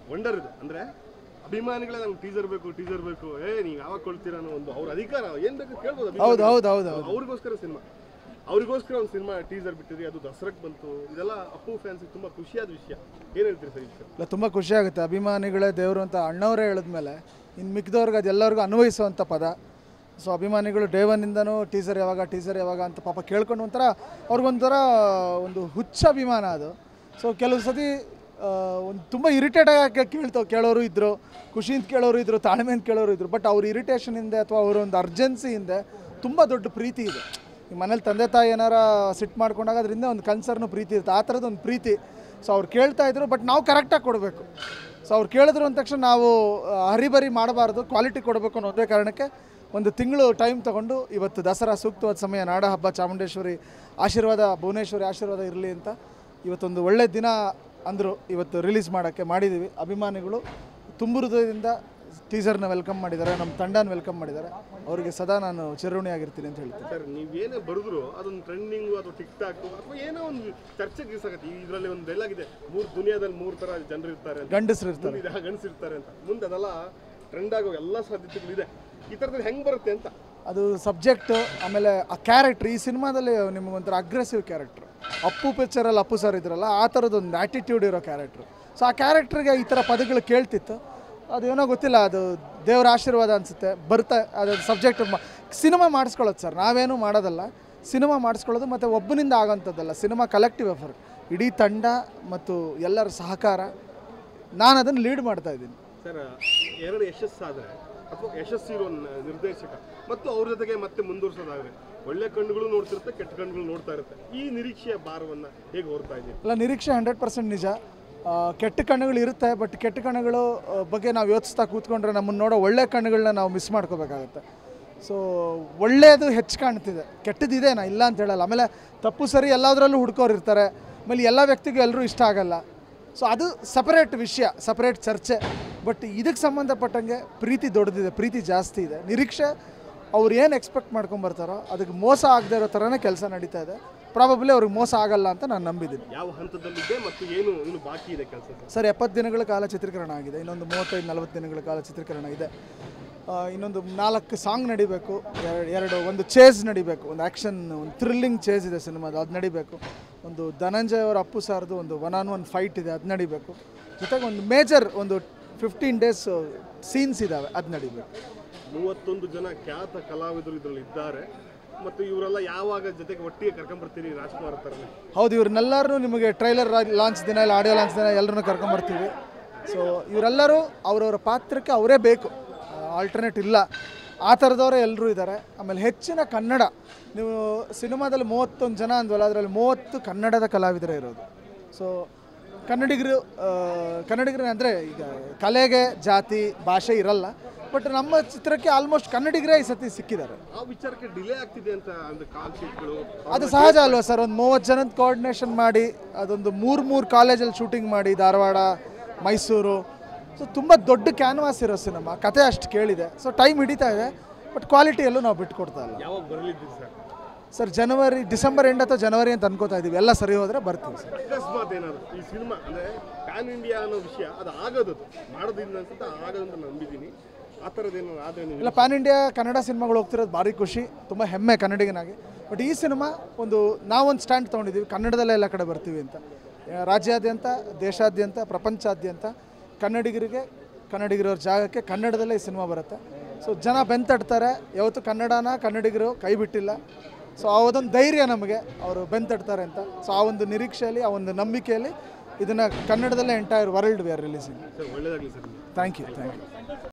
Wonder ಇದು. ಅಂದರೆ ಅಭಿಮಾನಿಗಳೇ ನಮ್ಗೆ ಟೀಸರ್ ಬೇಕು ನೀವು ಯಾವಾಗ ಕೊಡ್ತೀರಾ ಅನ್ನೋ ಒಂದು ಅವ್ರ ಅಧಿಕಾರ ಏನು ಬೇಕು ಕೇಳ್ಬೋದು. ಹೌದು ಅವ್ರಿಗೋಸ್ಕರ ಒಂದು ಸಿನಿಮಾ ಟೀಸರ್ ಬಿಟ್ಟಿರಿ, ಅದು ದಸರಾಕ್ಕೆ ಬಂತು. ಇದೆಲ್ಲ ಅಪ್ಪು ಫ್ಯಾನ್ಸಿಗೆ ತುಂಬ ಖುಷಿಯಾದ ವಿಷಯ. ಏನು ಹೇಳ್ತೀರಿ ಸರ್? ಇಲ್ಲ, ತುಂಬ ಖುಷಿ ಆಗುತ್ತೆ. ಅಭಿಮಾನಿಗಳೇ ದೇವರು ಅಂತ ಅಣ್ಣವರೇ ಹೇಳಿದ್ಮೇಲೆ ಇನ್ನು ಮಿಕ್ಕಿದವ್ರಿಗೆ ಅದೆಲ್ಲರಿಗೂ ಅನ್ವಯಿಸುವಂಥ ಪದ. ಸೊ ಅಭಿಮಾನಿಗಳು ಡೇ ಒನ್ನಿಂದನೂ ಟೀಸರ್ ಯಾವಾಗ ಅಂತ ಪಾಪ ಕೇಳ್ಕೊಂಡು ಅವ್ರಿಗೊಂಥರ ಒಂದು ಹುಚ್ಚ ಅಭಿಮಾನ ಅದು. ಸೊ ಕೆಲವು ಸತಿ ಒಂದು ತುಂಬ ಇರಿಟೇಟಾಗಿ ಕೇಳೋರು ಇದ್ದರು, ಖುಷಿಯಿಂದ ಕೇಳೋರು ಇದ್ದರು, ತಾಳ್ಮೆಯಿಂದ ಕೇಳೋರು ಇದ್ದರು. ಬಟ್ ಅವ್ರ ಇರಿಟೇಷನಿಂದ ಅಥವಾ ಅವರ ಒಂದು ಅರ್ಜೆನ್ಸಿಯಿಂದ ತುಂಬ ದೊಡ್ಡ ಪ್ರೀತಿ ಇದೆ. ಈ ಮನೇಲಿ ತಂದೆ ತಾಯಿ ಏನಾರ ಸಿಟ್ಟು ಮಾಡ್ಕೊಂಡಾಗ ಅದರಿಂದ ಒಂದು ಕನ್ಸರ್ನು ಪ್ರೀತಿ ಇರುತ್ತೆ, ಆ ಥರದ್ದು ಒಂದು ಪ್ರೀತಿ. ಸೊ ಅವ್ರು ಕೇಳ್ತಾಯಿದ್ರು, ಬಟ್ ನಾವು ಕರೆಕ್ಟಾಗಿ ಕೊಡಬೇಕು. ಸೊ ಅವ್ರು ಕೇಳಿದ್ರು ಅಂದ ತಕ್ಷಣ ನಾವು ಹರಿಬರಿ ಮಾಡಬಾರ್ದು, ಕ್ವಾಲಿಟಿ ಕೊಡಬೇಕು ಅನ್ನೋ ಒಂದೇ ಕಾರಣಕ್ಕೆ ಒಂದು ತಿಂಗಳು ಟೈಮ್ ತೊಗೊಂಡು ಇವತ್ತು ದಸರಾ ಸೂಕ್ತವಾದ ಸಮಯ, ನಾಡ ಹಬ್ಬ, ಚಾಮುಂಡೇಶ್ವರಿ ಆಶೀರ್ವಾದ, ಭುವನೇಶ್ವರಿ ಆಶೀರ್ವಾದ ಇರಲಿ ಅಂತ ಇವತ್ತೊಂದು ಒಳ್ಳೆ ದಿನ ಅಂದರು ಇವತ್ತು ರಿಲೀಸ್ ಮಾಡೋಕ್ಕೆ ಮಾಡಿದ್ದೀವಿ. ಅಭಿಮಾನಿಗಳು ತುಂಬ ಹೃದಯದಿಂದ ಟೀಸರ್ನ ವೆಲ್ಕಮ್ ಮಾಡಿದ್ದಾರೆ, ನಮ್ಮ ತಂಡನ ವೆಲ್ಕಮ್ ಮಾಡಿದ್ದಾರೆ. ಅವರಿಗೆ ಸದಾ ನಾನು ಚಿರಋಣಿಯಾಗಿರ್ತೀನಿ ಅಂತ ಹೇಳ್ತೀನಿ. ಸರ್, ನೀವೇನೇ ಬರೆದ್ರು ಅದೊಂದು ಟ್ರೆಂಡಿಂಗು ಅಥವಾ ಟಿಕ್ ಟಾಕ್ ಅಥವಾ ಏನೋ ಒಂದು ಚರ್ಚೆಗೆ ಇಸಾಗತ್ತೆ. ಇದರಲ್ಲಿ ಒಂದು ಡೈಲಾಗ್ ಇದೆ, ದುನಿಯಾದಲ್ಲಿ 3 ಥರ ಜನರು ಇರ್ತಾರೆ, ಗಂಡಸರು ಇರ್ತಾರೆ ಅಂತ. ಮುಂದೆ ಅದೆಲ್ಲ ಟ್ರೆಂಡ್ ಆಗೋ ಎಲ್ಲ ಸಾಧ್ಯತೆಗಳಿದೆ. ಈ ಥರದಲ್ಲಿ ಹೆಂಗೆ ಬರುತ್ತೆ ಅಂತ ಅದು ಸಬ್ಜೆಕ್ಟು. ಆಮೇಲೆ ಆ ಕ್ಯಾರೆಕ್ಟ್ರ್ ಈ ಸಿನಿಮಾದಲ್ಲಿ ನಿಮಗೊಂಥರ ಅಗ್ರೆಸಿವ್ ಕ್ಯಾರೆಕ್ಟ್ರು. ಅಪ್ಪು ಪಿಕ್ಚರಲ್ಲಿ ಅಪ್ಪು ಸರ್ ಇದ್ರಲ್ಲ, ಆ ಥರದ್ದೊಂದು ಆ್ಯಟಿಟ್ಯೂಡ್ ಇರೋ ಕ್ಯಾರೆಕ್ಟ್ರು. ಸೊ ಆ ಕ್ಯಾರೆಕ್ಟ್ರಿಗೆ ಈ ಥರ ಪದಗಳು ಕೇಳ್ತಿತ್ತು. ಅದೇನೋ ಗೊತ್ತಿಲ್ಲ, ಅದು ದೇವರ ಆಶೀರ್ವಾದ ಅನಿಸುತ್ತೆ. ಅದು ಸಬ್ಜೆಕ್ಟ್ ಸಿನಿಮಾ ಮಾಡಿಸ್ಕೊಳ್ಳೋದು ಸರ್, ನಾವೇನೂ ಮಾಡೋದಲ್ಲ. ಸಿನಿಮಾ ಮಾಡಿಸ್ಕೊಳ್ಳೋದು ಮತ್ತು ಒಬ್ಬನಿಂದ ಆಗೋಂಥದ್ದಲ್ಲ. ಸಿನಿಮಾ ಕಲೆಕ್ಟಿವ್ ಎಫರ್ಟ್, ಇಡೀ ತಂಡ ಮತ್ತು ಎಲ್ಲರ ಸಹಕಾರ. ನಾನು ಅದನ್ನು ಲೀಡ್ ಮಾಡ್ತಾಯಿದ್ದೀನಿ ಸರ್. ಎರಡು ಯಶಸ್ಸಾದರೆ ಅಥವಾ ಯಶಸ್ಸಿರೋ ನಿರ್ದೇಶಕ ಮತ್ತು ಅವ್ರ ಜೊತೆಗೆ ಮತ್ತೆ ಮುಂದುವರ್ಸೋದಾದರೆ ಒಳ್ಳೆ ಕಣ್ಣುಗಳು ನೋಡ್ತಿರುತ್ತೆ, ಕೆಟ್ಟ ಕಣ್ಣುಗಳು ನೋಡ್ತಾ ಇರುತ್ತೆ. ಈ ನಿರೀಕ್ಷೆಯ ಭಾರವನ್ನು ಹೇಗೆ ಹೊರ್ತಾ ಇದ್ದೀವಿ? ಅಲ್ಲ, ನಿರೀಕ್ಷೆ 100% ನಿಜ. ಕೆಟ್ಟ ಕಣ್ಣುಗಳು ಇರುತ್ತೆ, ಬಟ್ ಕೆಟ್ಟ ಕಣ್ಣುಗಳು ಬಗ್ಗೆ ನಾವು ಯೋಚಿಸ್ತಾ ಕೂತ್ಕೊಂಡ್ರೆ ನಮ್ಮನ್ನು ನೋಡೋ ಒಳ್ಳೆ ಕಣ್ಣುಗಳನ್ನ ನಾವು ಮಿಸ್ ಮಾಡ್ಕೋಬೇಕಾಗತ್ತೆ. ಸೊ ಒಳ್ಳೆಯದು ಹೆಚ್ಚು ಕಾಣ್ತಿದೆ, ಕೆಟ್ಟದಿದೆ, ನಾ ಇಲ್ಲ ಅಂತ ಹೇಳಲ್ಲ. ಆಮೇಲೆ ತಪ್ಪು ಸರಿ ಎಲ್ಲದರಲ್ಲೂ ಹುಡ್ಕೋರು ಇರ್ತಾರೆ. ಆಮೇಲೆ ಎಲ್ಲ ವ್ಯಕ್ತಿಗೂ ಎಲ್ಲರೂ ಇಷ್ಟ ಆಗಲ್ಲ. ಸೊ ಅದು ಸಪರೇಟ್ ವಿಷಯ, ಸಪರೇಟ್ ಚರ್ಚೆ. ಬಟ್ ಇದಕ್ಕೆ ಸಂಬಂಧಪಟ್ಟಂಗೆ ಪ್ರೀತಿ ದೊಡ್ಡದಿದೆ, ಪ್ರೀತಿ ಜಾಸ್ತಿ ಇದೆ. ನಿರೀಕ್ಷೆ ಅವ್ರು ಏನು ಎಕ್ಸ್ಪೆಕ್ಟ್ ಮಾಡ್ಕೊಂಬರ್ತಾರೋ ಅದಕ್ಕೆ ಮೋಸ ಆಗದೆ ಇರೋ ಥರನೇ ಕೆಲಸ ನಡೀತಾ ಇದೆ. ಪ್ರಾಬಬ್ಲಿ ಅವ್ರಿಗೆ ಮೋಸ ಆಗಲ್ಲ ಅಂತ ನಾನು ನಂಬಿದ್ದೀನಿ. ಯಾವ ಹಂತದಲ್ಲಿದೆ ಮತ್ತು ಏನು ಬಾಕಿ ಇದೆ ಕೆಲಸ? ಸರ್, 70 ದಿನಗಳ ಕಾಲ ಚಿತ್ರೀಕರಣ ಆಗಿದೆ. ಇನ್ನೊಂದು 35-40 ದಿನಗಳ ಕಾಲ ಚಿತ್ರೀಕರಣ ಇದೆ. ಇನ್ನೊಂದು 4 ಸಾಂಗ್ ನಡಿಬೇಕು, ಒಂದು ಚೇಸ್ ನಡಿಬೇಕು, ಒಂದು ಆ್ಯಕ್ಷನ್, ಒಂದು ಥ್ರಿಲ್ಲಿಂಗ್ ಚೇಸ್ ಇದೆ ಸಿನಿಮಾದ, ಅದು ನಡಿಬೇಕು. ಒಂದು ಧನಂಜಯ್ ಅವರ ಅಪ್ಪು ಸಾರ್ದು ಒಂದು 1-on-1 ಫೈಟ್ ಇದೆ, ಅದು ನಡಿಬೇಕು. ಜೊತೆಗೆ ಒಂದು ಮೇಜರ್ ಒಂದು 15 ಡೇಸ್ ಸೀನ್ಸ್ ಇದ್ದಾವೆ, ಅದು ನಡಿಬೇಕು. 31 ಜನ ಖ್ಯಾತ ಕಲಾವಿದರು ಇದರಲ್ಲಿ ಇದ್ದಾರೆ ಮತ್ತು ಇವರೆಲ್ಲ ಯಾವಾಗ ಜೊತೆಗೆ ಒಟ್ಟಿಗೆ ಕರ್ಕೊಂಬರ್ತೀರಿ? ರಾಜ್ಕುಮಾರ್ ಥರನೇ. ಹೌದು, ಇವ್ರನ್ನೆಲ್ಲರೂ ನಿಮಗೆ ಟ್ರೈಲರ್ ಲಾಂಚ್ ದಿನ ಇಲ್ಲ ಆಡಿಯೋ ಲಾಂಚ್ ದಿನ ಎಲ್ಲರನ್ನೂ ಕರ್ಕೊಂಬರ್ತೀವಿ. ಸೊ ಇವರೆಲ್ಲರೂ ಅವರವರ ಪಾತ್ರಕ್ಕೆ ಅವರೇ ಬೇಕು, ಆಲ್ಟರ್ನೇಟ್ ಇಲ್ಲ. ಆ ಥರದವರೇ ಎಲ್ಲರೂ ಇದ್ದಾರೆ. ಆಮೇಲೆ ಹೆಚ್ಚಿನ ಕನ್ನಡ, ನೀವು ಸಿನಿಮಾದಲ್ಲಿ 31 ಜನ ಅಂದ್ವಲ್ಲ, ಅದರಲ್ಲಿ 30 ಕನ್ನಡದ ಕಲಾವಿದರೇ ಇರೋದು. ಸೊ ಕನ್ನಡಿಗರು ಅಂದರೆ ಈಗ ಕಲೆಗೆ ಜಾತಿ ಭಾಷೆ ಇರಲ್ಲ, ಬಟ್ ನಮ್ಮ ಚಿತ್ರಕ್ಕೆ ಆಲ್ಮೋಸ್ಟ್ ಕನ್ನಡಿಗರೇ ಈ ಸತಿ ಸಿಕ್ಕಿದ್ದಾರೆ. ಆ ವಿಚಾರಕ್ಕೆ ಡಿಲೇ ಆಗ್ತಿದೆ ಅಂತ ಕಾಲ್ ಶೀಟ್ಗಳು ಅದು ಸಹಜ ಅಲ್ವಾ ಸರ್? ಒಂದು 30 ಜನದ ಕೋಆರ್ಡಿನೇಷನ್ ಮಾಡಿ ಅದೊಂದು 3 ಕಾಲೇಜಲ್ಲಿ ಶೂಟಿಂಗ್ ಮಾಡಿ, ಧಾರವಾಡ, ಮೈಸೂರು. ಸೊ ತುಂಬ ದೊಡ್ಡ ಕ್ಯಾನ್ವಾಸ್ ಇರೋ ಸಿನಿಮಾ, ಕತೆ ಅಷ್ಟು ಕೇಳಿದೆ. ಸೊ ಟೈಮ್ ಹಿಡಿತಾ ಇದೆ, ಬಟ್ ಕ್ವಾಲಿಟಿಯಲ್ಲೂ ನಾವು ಬಿಟ್ಕೊಡ್ತಾ ಇಲ್ಲ. ಯಾವಾಗ ಬರಲಿದ್ದೀವಿ ಸರ್? ಡಿಸೆಂಬರ್ ಎಂಡ್ ಅಥವಾ ಜನವರಿ ಅಂತ ಅನ್ಕೋತಾ ಇದ್ದೀವಿ. ಎಲ್ಲ ಸರಿ ಹೋದರೆ ಬರ್ತೀವಿ ಸರ್. ಅಕಸ್ಮಾತ್ ಏನಾದ್ರು ಈ ಸಿನಿಮಾ ಅಂದರೆ ಪ್ಯಾನ್ ಇಂಡಿಯಾ ಅನ್ನೋ ವಿಷಯ ಅದು ಆಗೋದು ಮಾಡೋದ್ರಿಂದ ಅನ್ಸುತ್ತೆ, ಆಗೋದಂತ ನಂಬಿದ್ದೀನಿ. ಆ ಥರದ್ದೇನು ಆದರೆ ಇಲ್ಲ, ಪ್ಯಾನ್ ಇಂಡಿಯಾ ಕನ್ನಡ ಸಿನಿಮಾಗಳು ಹೋಗ್ತಿರೋದು ಭಾರಿ ಖುಷಿ, ತುಂಬ ಹೆಮ್ಮೆ ಕನ್ನಡಿಗನಾಗಿ. ಬಟ್ ಈ ಸಿನಿಮಾ ನಾವೊಂದು ಸ್ಟ್ಯಾಂಡ್ ತೊಗೊಂಡಿದ್ದೀವಿ, ಕನ್ನಡದಲ್ಲೇ ಎಲ್ಲ ಕಡೆ ಬರ್ತೀವಿ ಅಂತ. ರಾಜ್ಯಾದ್ಯಂತ, ದೇಶಾದ್ಯಂತ, ಪ್ರಪಂಚಾದ್ಯಂತ ಕನ್ನಡಿಗರವ್ರ ಜಾಗಕ್ಕೆ ಕನ್ನಡದಲ್ಲೇ ಈ ಸಿನಿಮಾ ಬರುತ್ತೆ. ಸೊ ಜನ ಬೆಂತಡ್ತಾರೆ. ಯಾವತ್ತು ಕನ್ನಡಿಗರು ಕೈ ಬಿಟ್ಟಿಲ್ಲ. ಸೊ ಆ ಒಂದು ಧೈರ್ಯ ನಮಗೆ, ಅವರು ಬೆಂತಡ್ತಾರೆ ಅಂತ. ಸೊ ಆ ಒಂದು ನಿರೀಕ್ಷೆಯಲ್ಲಿ, ಆ ಒಂದು ನಂಬಿಕೆಯಲ್ಲಿ ಇದನ್ನು ಕನ್ನಡದಲ್ಲೇ entire world we are releasing. ಒಳ್ಳೆಯದಾಗಲಿ ಸರ್. Thank you.